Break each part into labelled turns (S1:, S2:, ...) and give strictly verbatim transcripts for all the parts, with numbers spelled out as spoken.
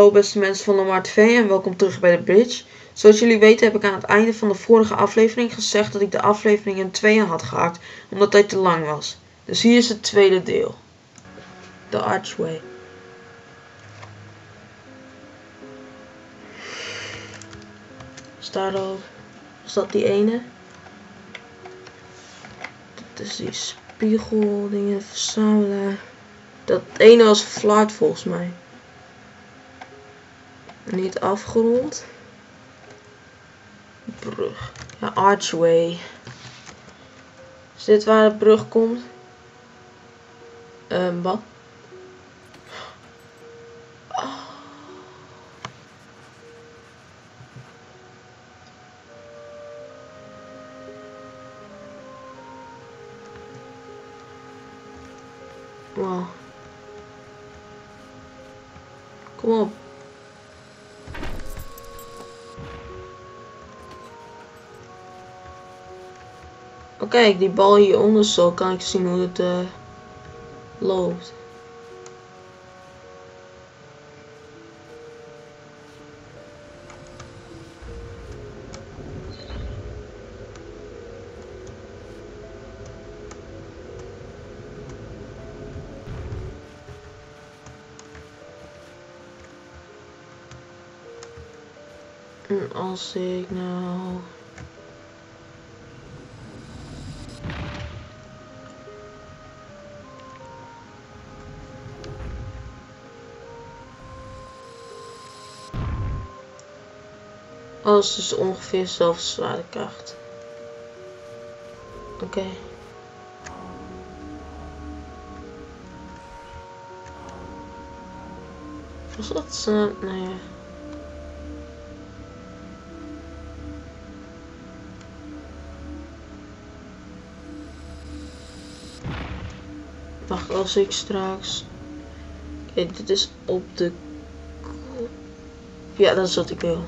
S1: Hallo beste mensen van Lamar T V en welkom terug bij de Bridge. Zoals jullie weten heb ik aan het einde van de vorige aflevering gezegd dat ik de aflevering in tweeën had gehakt, omdat hij te lang was. Dus hier is het tweede deel. The Archway. Staat ook. Was dat die ene? Dat is die spiegel dingen verzamelen. Dat ene was verflaard volgens mij. Niet afgerond. Brug. Ja, Archway. Is dit waar de brug komt? Ehm, um, wat? Oh. Wow. Kom op. Oh, kijk, die bal hieronder zo kan ik zien hoe het uh, loopt. En als ik nou... Alles is ongeveer dezelfde zwaartekracht. Oké. Okay. Was dat? Uh, nee. Wacht, als ik straks... Oké, okay, dit is op de... Ja, dat is wat ik wil.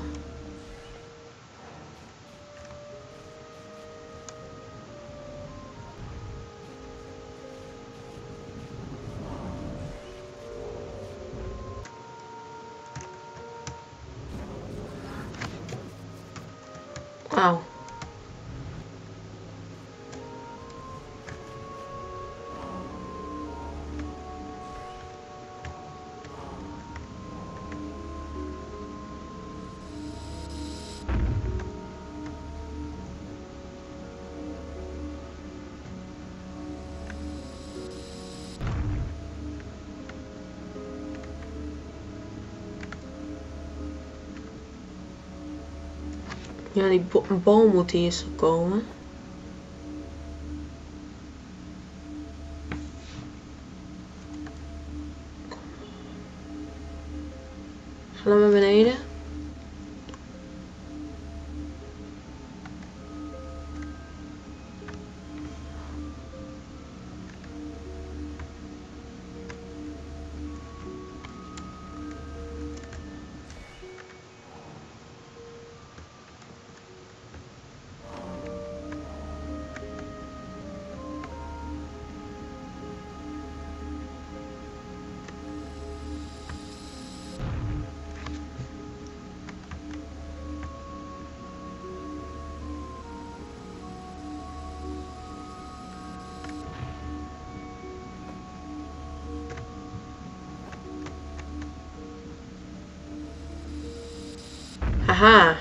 S1: Wauw. Ja, die bal moet hier zo komen. Ga dan naar beneden. Haha.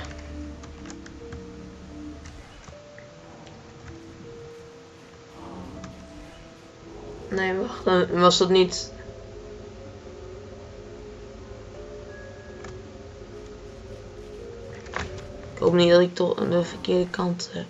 S1: Nee, wacht, dan was dat niet... Ik hoop niet dat ik toch aan de verkeerde kant heb.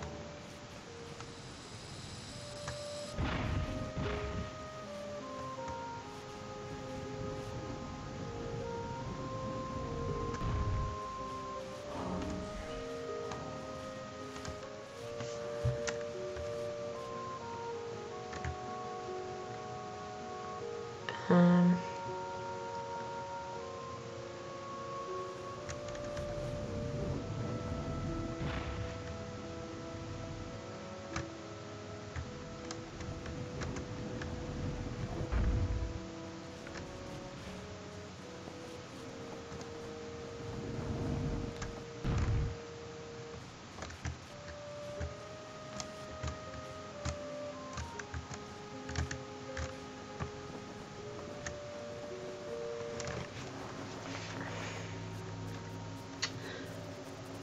S1: Um.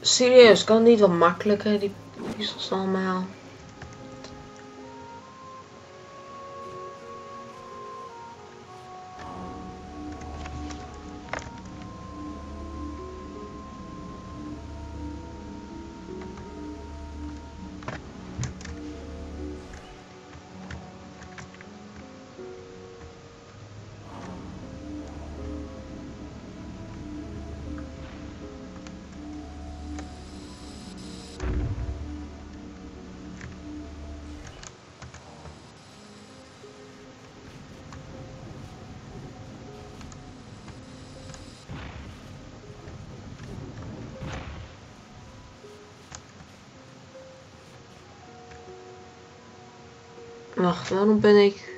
S1: Serieus, kan het niet wat makkelijker, die puzzels allemaal? Wacht, waarom ben ik...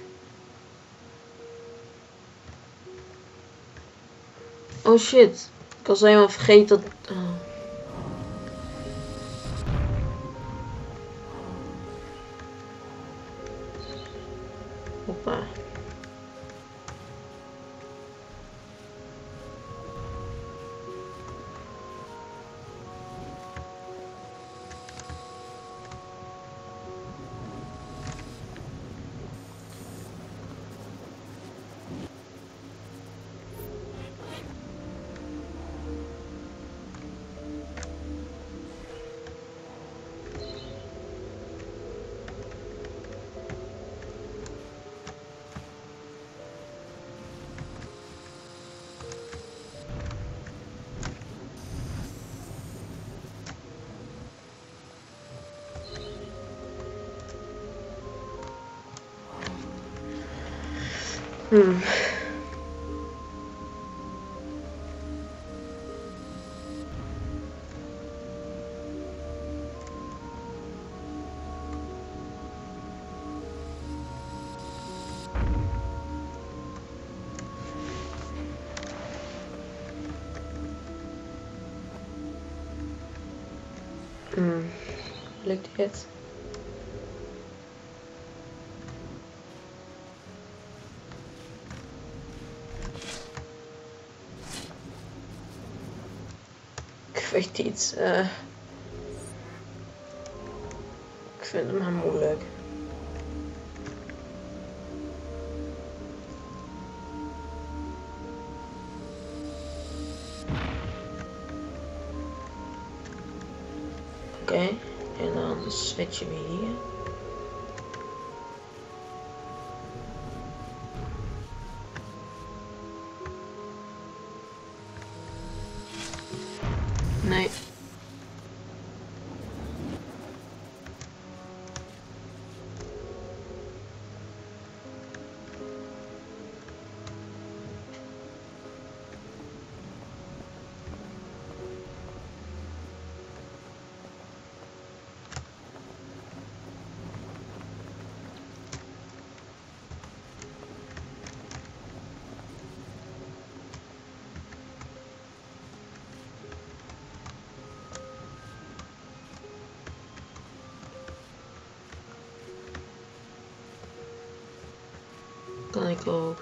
S1: Oh shit, ik was helemaal vergeten dat... Oh. Hoppa. Hmm. Hmm. Lukt dit? Ik weet niet. Uh, ik vind het maar moeilijk. Oké, okay. En dan switchen we hier. Nee. Kan ik ook.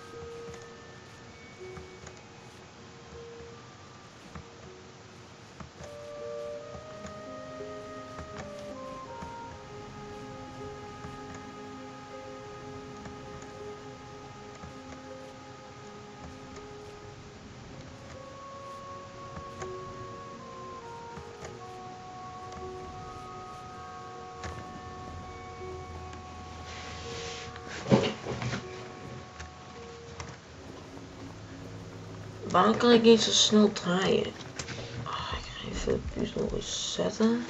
S1: Waarom kan ik niet zo snel draaien? Oh, ik ga even de puzzel resetten.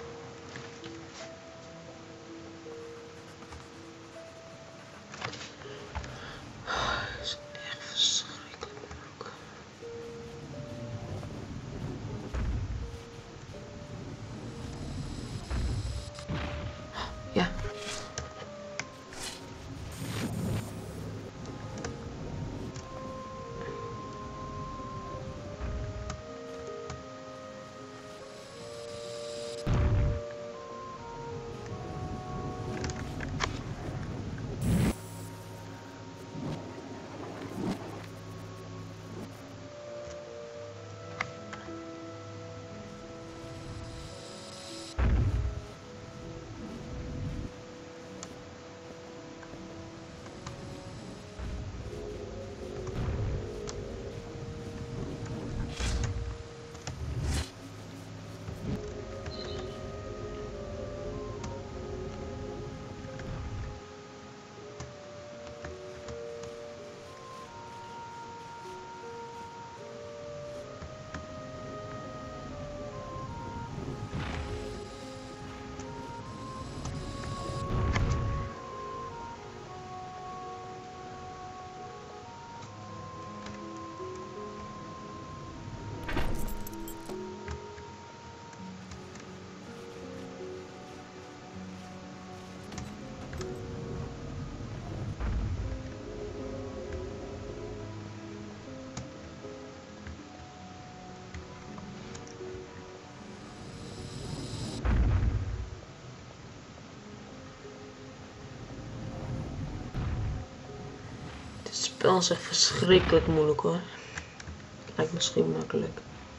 S1: Oh, dat is echt verschrikkelijk. Ja. spel is echt verschrikkelijk moeilijk hoor. Lijkt misschien makkelijk.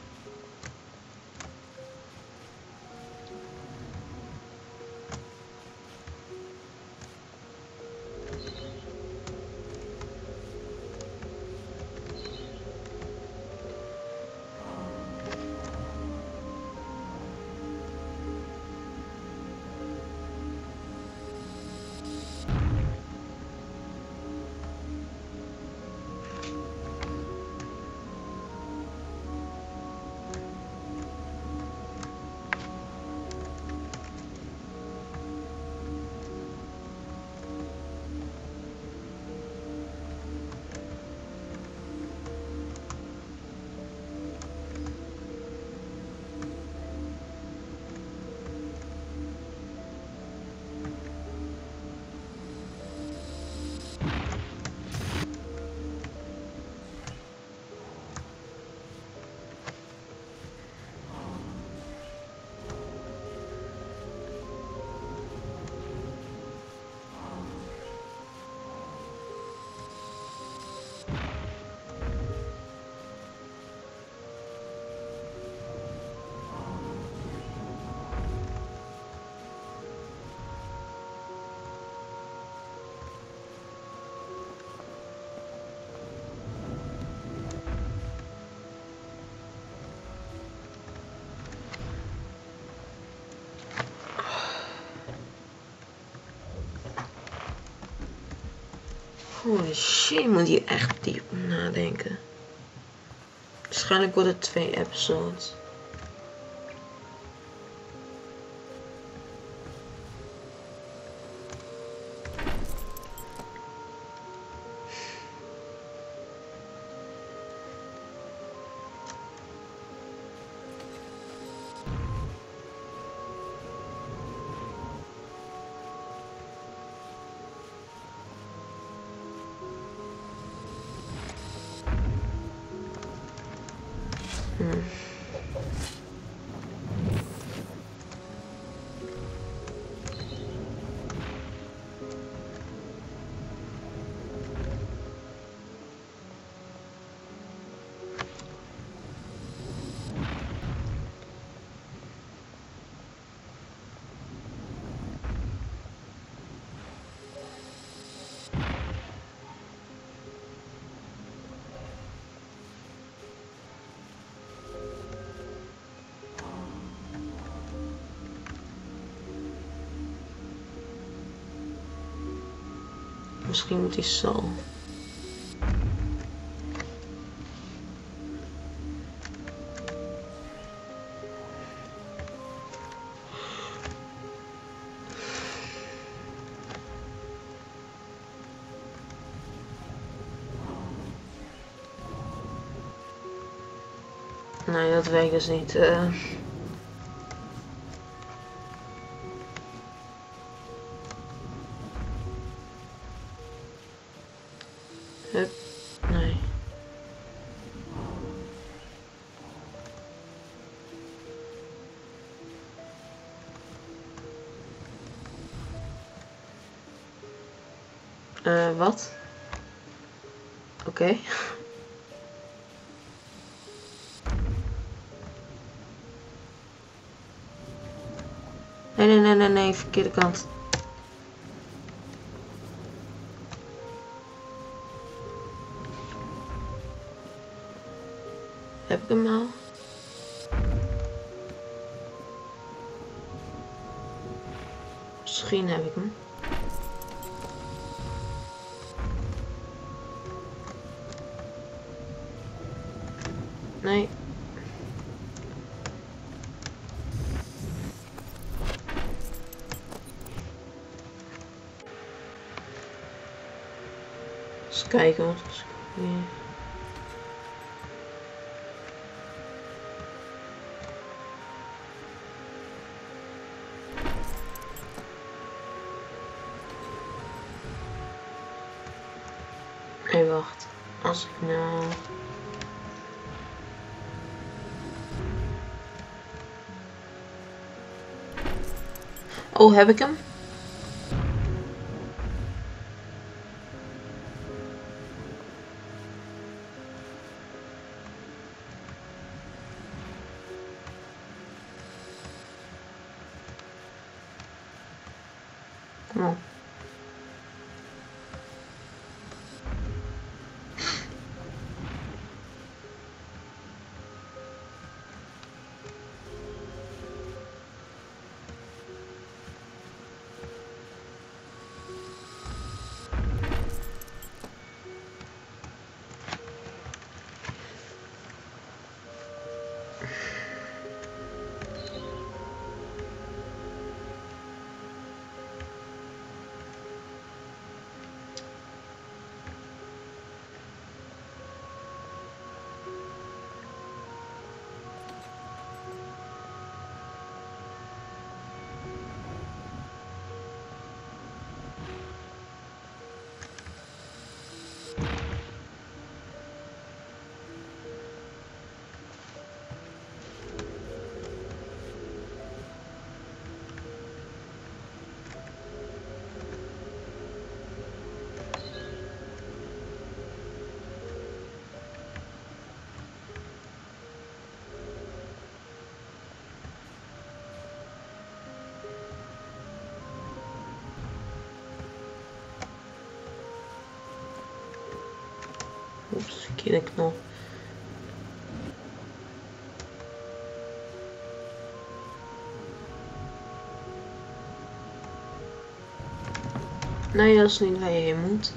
S1: Holy shit, moet hier echt diep nadenken. Waarschijnlijk worden het twee episodes. Hmm. Misschien moet hij zo. Nee, dat werkt dus niet. Uh... Hup, nee. Eh, uh, wat? Oké. Okay. Nee, nee, nee, nee, nee, verkeerde kant. Heb ik hem al? Misschien heb ik hem. Nee. Eens kijken wat is hier. Hé, hey, wacht. Als ik nou... Oh, heb ik hem? Oh. Oeps, verkeerde knop. Nee, dat is niet waar je heen moet.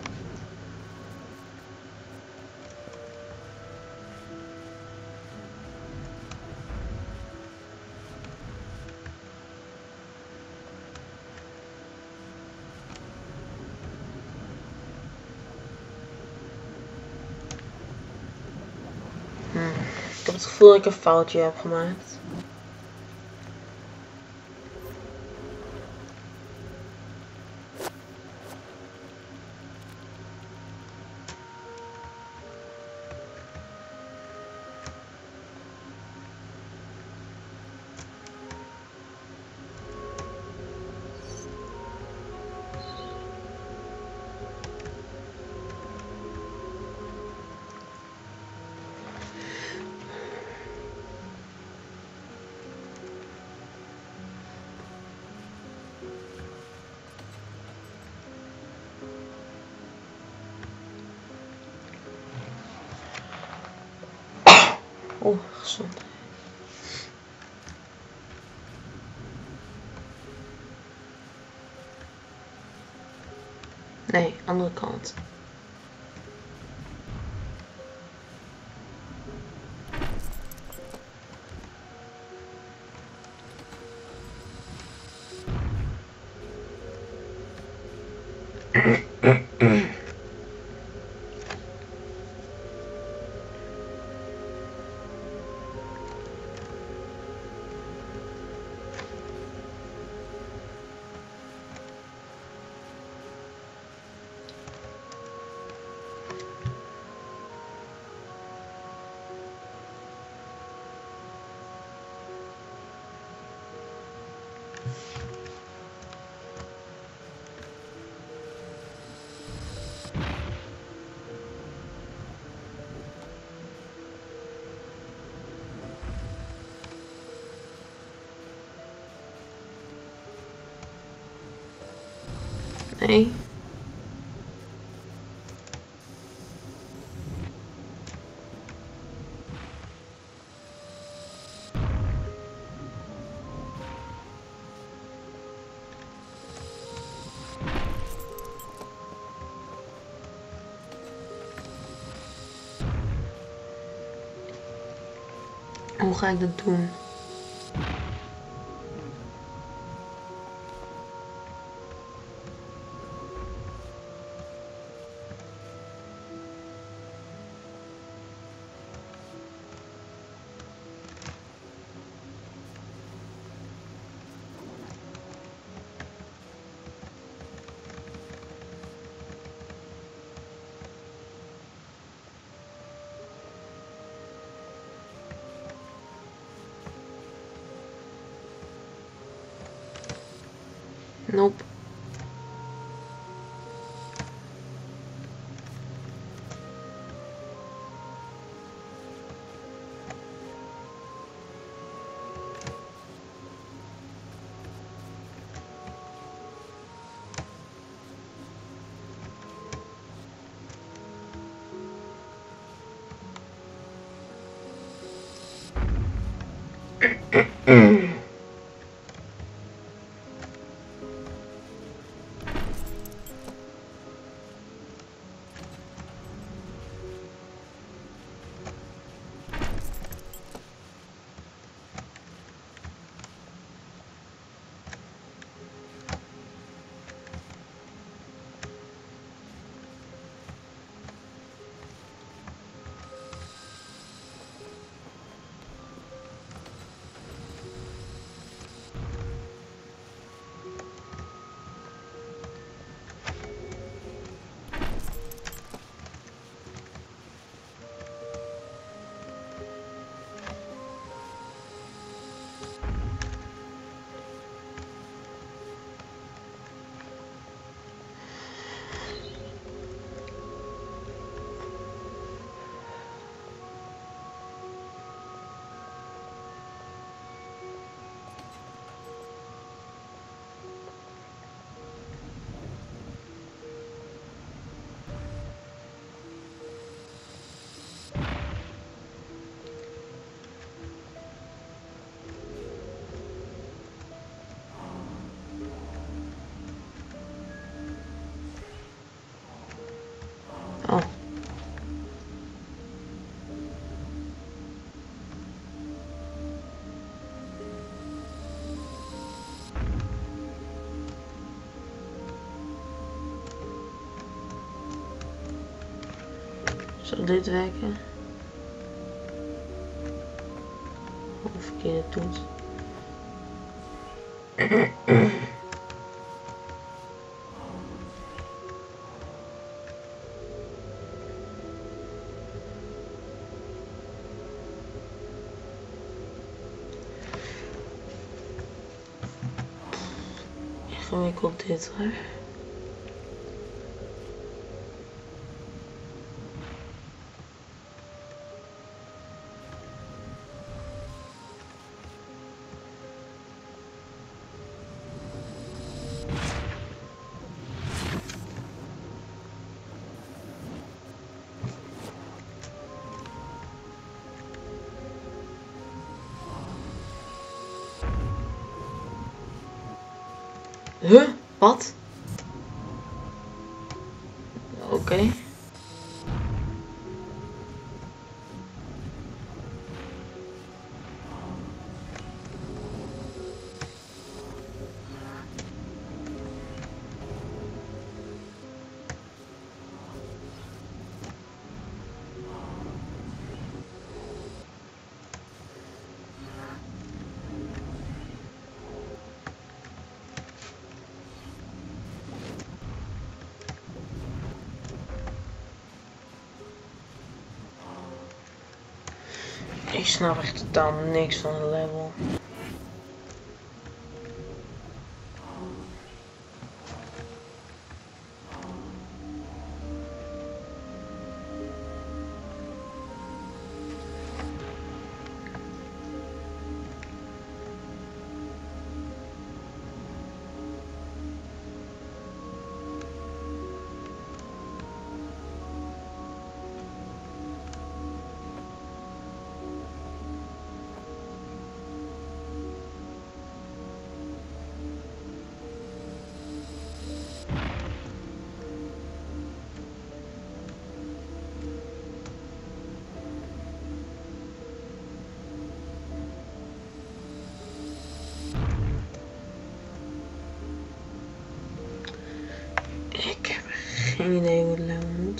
S1: Hmm. Ik heb het gevoel dat ik een foutje heb gemaakt. Oh, gezond. Nee, andere kant. Nee. Hoe ga ik dat doen? Nope. Mm. Oh. Zal dit werken? Of verkeerde toets? Ingewikkeld dit hoor. Huh? Wat? Oké. Okay. Ik snap echt totaal niks van het level. Ik heb geen idee hoe het level moet.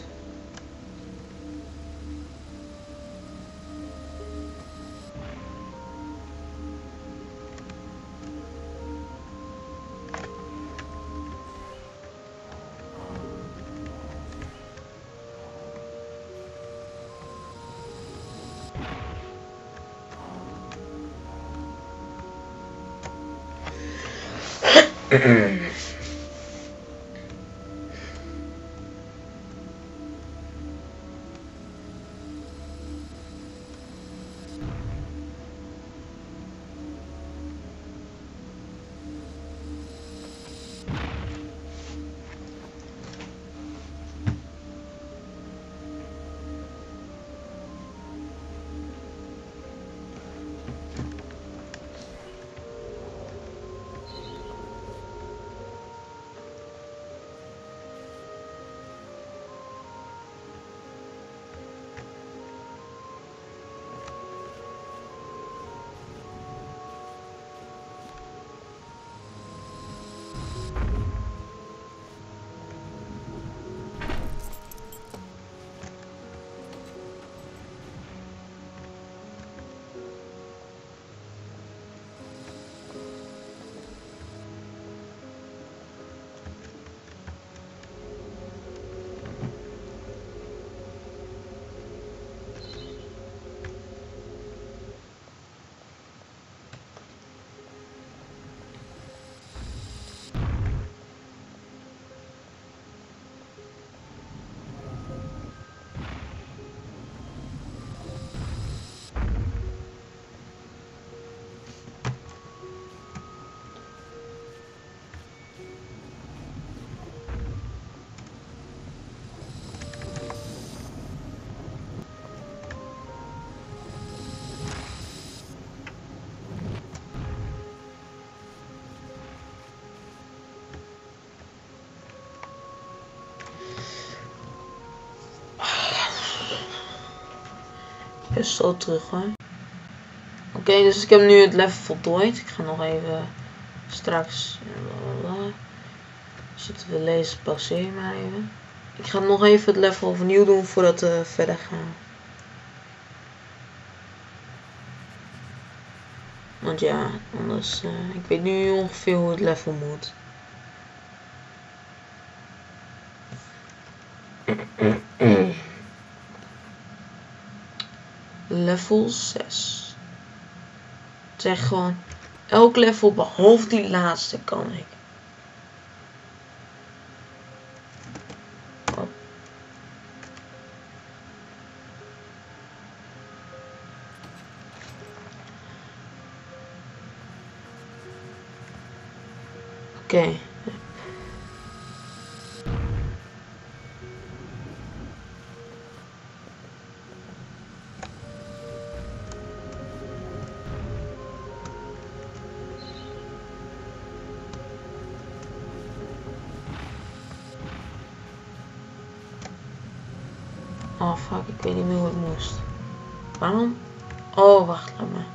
S1: dus zo terug hoor. Oké, okay, dus ik heb nu het level voltooid. Ik ga nog even straks. Blablabla. Zitten we lezen, pauzeer maar even. Ik ga nog even het level overnieuw doen voordat we verder gaan. Want ja, anders. Uh, ik weet nu ongeveer hoe het level moet. Level zes. Het zegt gewoon, elk level behalve die laatste kan ik. Oh. Oké. Okay. Oh fuck, ik weet niet meer hoe het moest. Waarom? Oh, wacht, laat maar.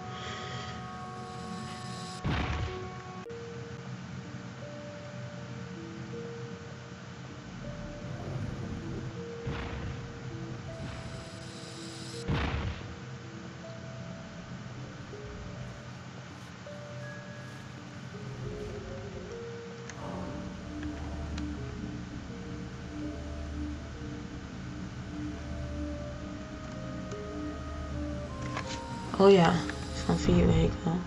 S1: Oh ja, van vier weken.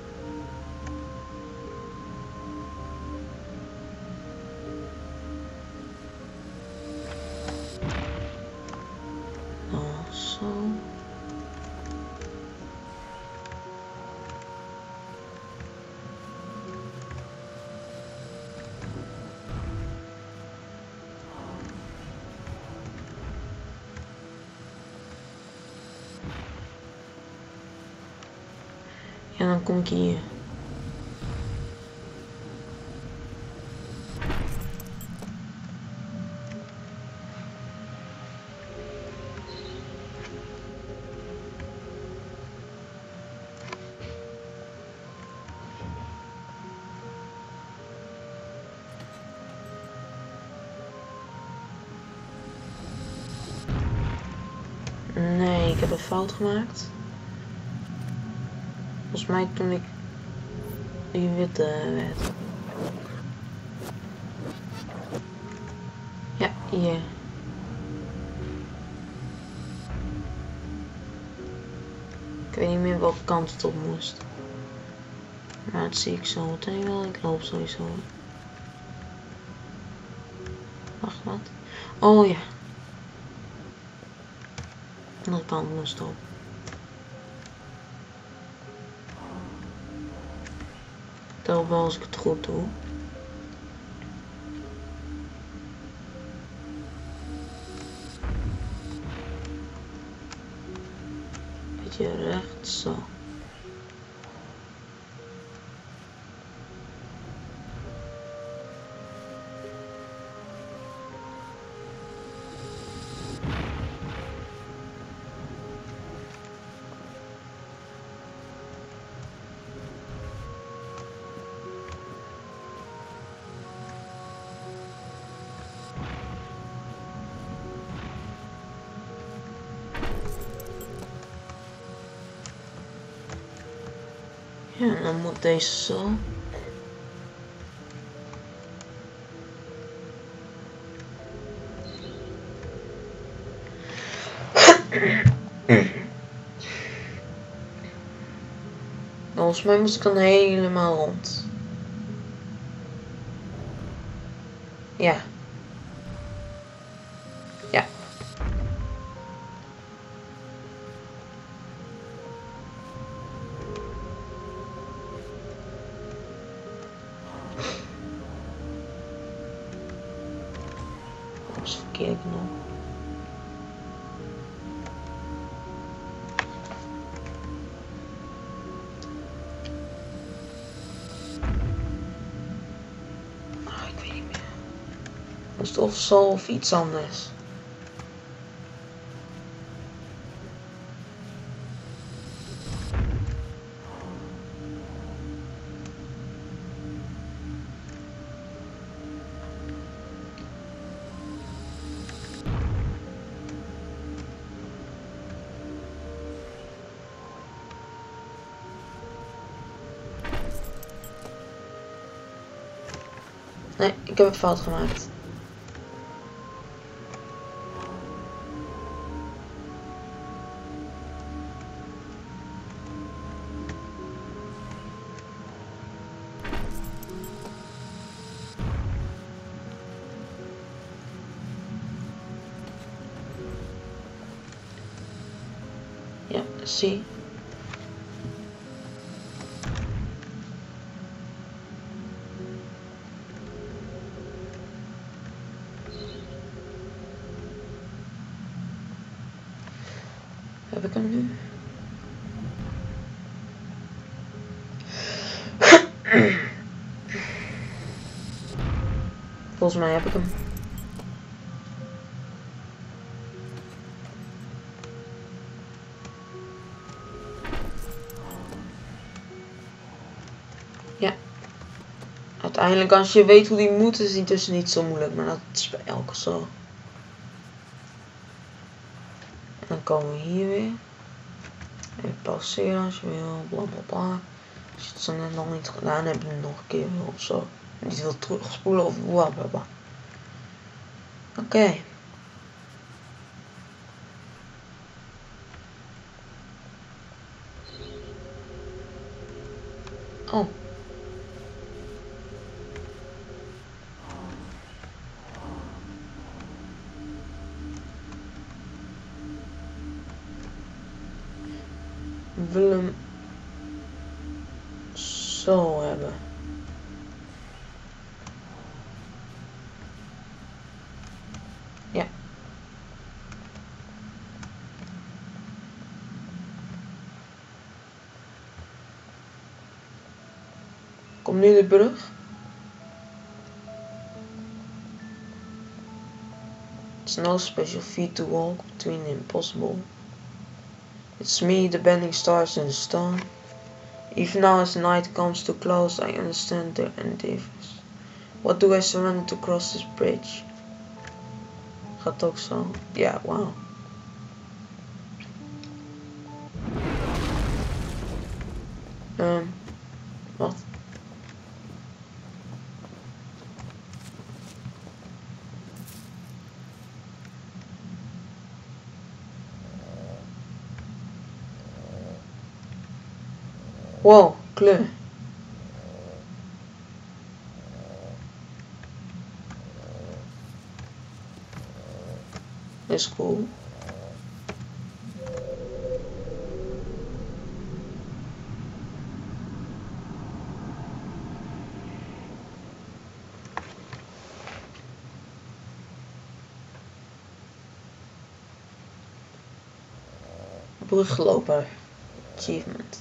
S1: Oh, zo. En dan kom ik hier. Nee, ik heb een fout gemaakt. Volgens mij toen ik die witte werd. Ja, hier. Ik weet niet meer welke kant het op moest. Maar dat zie ik zo meteen wel. Ik loop sowieso. Wacht, wat? Oh ja. De andere kant moest op. Tel wel als ik het goed doe. Beetje rechts, zo. Ja, dan moet deze zo. Volgens mij moest ik dan helemaal rond. Ja. Ja. Dat is verkeerd genoeg. Oh, ik weet niet meer. Moest of zo of iets anders. Nee, ik heb een fout gemaakt. Ja, zie. Heb ik hem nu? Volgens mij heb ik hem. Ja. Uiteindelijk als je weet hoe die moet is die dus niet zo moeilijk. Maar dat is bij elke zo. En dan komen we hier weer. Even pauzeren als je wil. Bla bla bla. Als je het zo net nog niet gedaan hebt, dan nog een keer wil of zo. Niet wil terugspoelen of bla bla bla. Oké. Okay. Oh. Ik wil hem zo hebben. Ja. Kom nu de brug. It's no special feat to walk between the impossible. It's me, the bending stars in the stone. Even now as the night comes too close, I understand their endeavors. What do I surrender to cross this bridge? Gaat ook zo. Ja, wauw. Um, wat? Wow, kleur. Is cool. Brugloper. Achievement.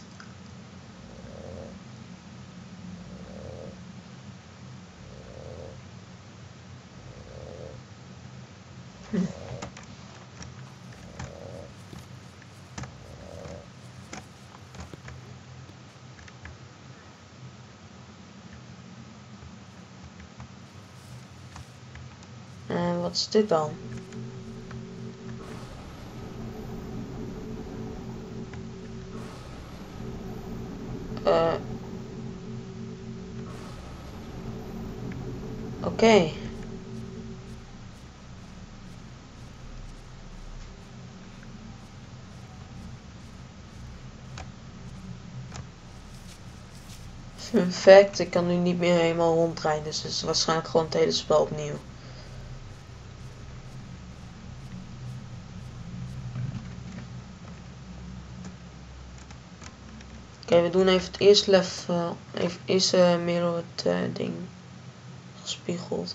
S1: Hm. En wat is dit dan? Uh. Oké. Okay. Fun fact, ik kan nu niet meer helemaal rondrijden, dus het is waarschijnlijk gewoon het hele spel opnieuw. Oké, okay, we doen even het eerste level, even eerst uh, mirror het uh, ding gespiegeld.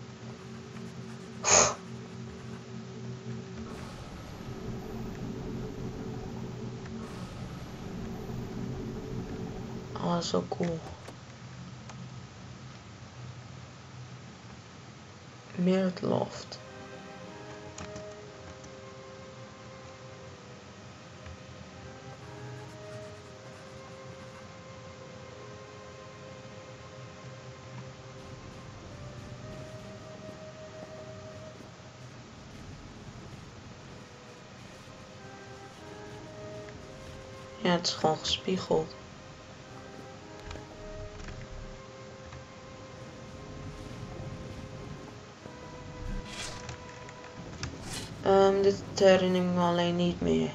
S1: Oh, zo cool. Mirrored loft. Ja, het is gewoon gespiegeld. dit herinner ik me alleen niet meer.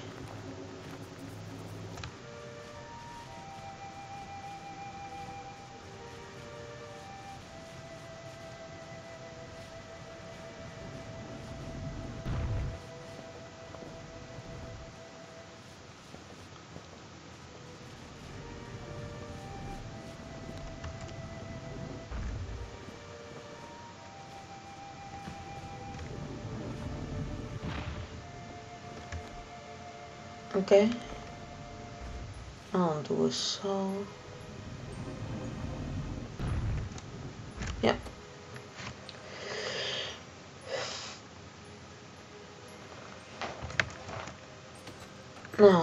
S1: Oké. Okay. Dan doen we zo. Ja. Nou.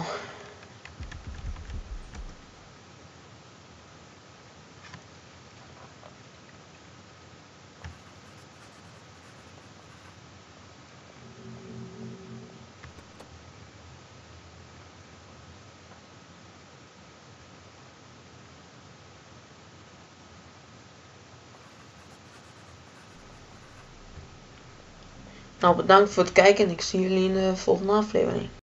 S1: Nou, bedankt voor het kijken en ik zie jullie in de volgende aflevering.